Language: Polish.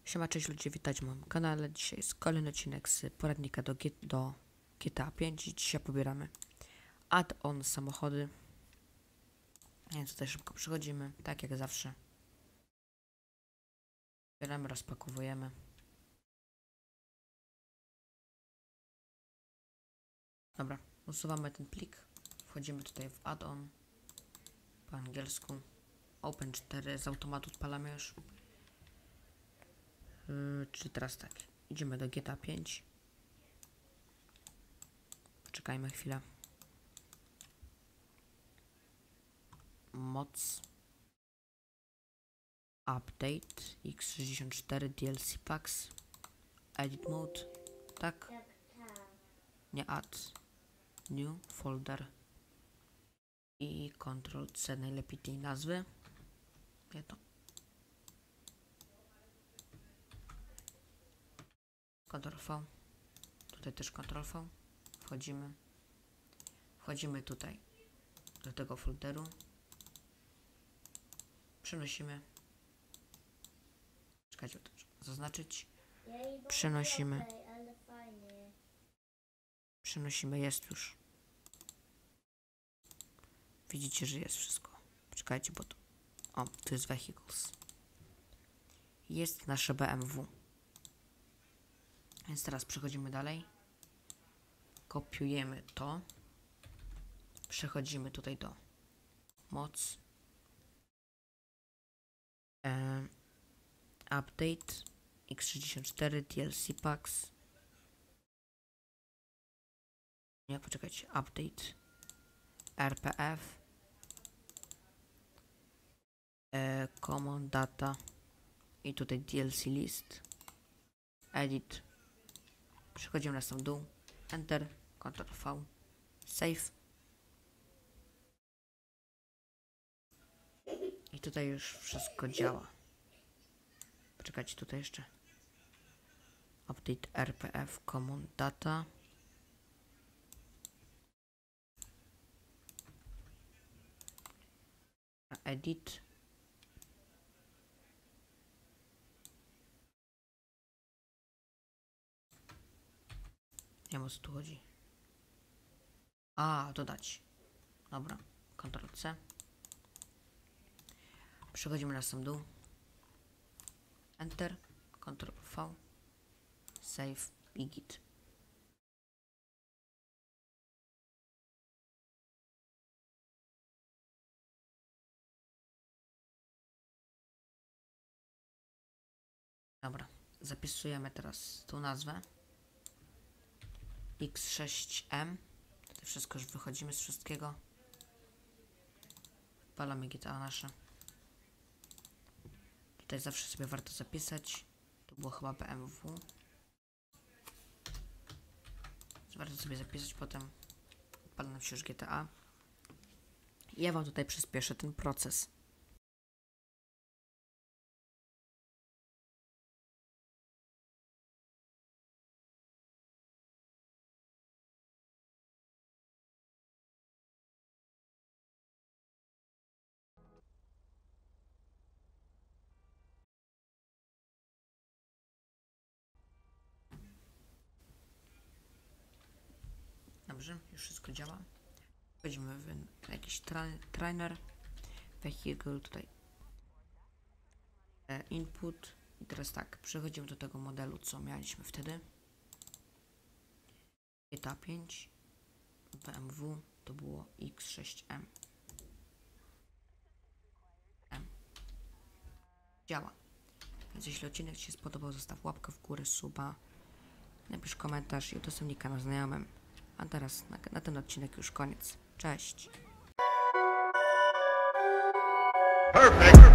Siema, cześć ludzie, witajcie na moim kanale. Dzisiaj jest kolejny odcinek z poradnika do GTA 5 i dzisiaj pobieramy add-on samochody. Więc tutaj szybko przechodzimy, tak jak zawsze. Bieramy, rozpakowujemy. Dobra, usuwamy ten plik. Wchodzimy tutaj w add-on. Po angielsku. Open 4 z automatu odpalamy już. Czyli teraz tak, idziemy do GTA 5. Poczekajmy chwilę. Moc. Update. X64 DLC Packs. Edit Mode. Tak? Nie add. New folder. I Ctrl C, najlepiej tej nazwy. Nie to. Ctrl V. Tutaj też Ctrl V. Wchodzimy tutaj do tego folderu. Przenosimy. Czekajcie, zaznaczyć. Przenosimy, jest już. Widzicie, że jest wszystko. Czekajcie, bo to... O, tu jest Vehicles. Jest nasze BMW. Więc teraz przechodzimy dalej. Kopiujemy to. Przechodzimy tutaj do moc. Update. X64 DLC Packs. Nie, poczekajcie. Update. RPF. Common Data. I tutaj DLC List. Edit. Przechodzimy na sam dół. Enter. Ctrl V. Save. I tutaj już wszystko działa. Poczekajcie, tutaj jeszcze. Update RPF Common Data. Edit. Nie wiem, o co tu chodzi. A, dodać. Dobra. Ctrl C. Przechodzimy na sam dół. Enter. Ctrl V. Save i git. Dobra. Zapisujemy teraz tą nazwę. X6M. Tutaj wszystko już wychodzimy z wszystkiego. Odpalamy GTA nasze. Tutaj zawsze sobie warto zapisać. To było chyba BMW. Warto sobie zapisać, potem odpala nam się już GTA. Ja wam tutaj przyspieszę ten proces. Dobrze, już wszystko działa. Wchodzimy w jakiś trainer, vehicle, tutaj input. I teraz tak, przechodzimy do tego modelu, co mieliśmy wtedy. GTA 5, BMW, to było X6M. Działa. Więc jeśli odcinek Ci się spodobał, zostaw łapkę w górę, suba, napisz komentarz i udostępnij kanał znajomym. A teraz na ten odcinek już koniec. Cześć! Perfect.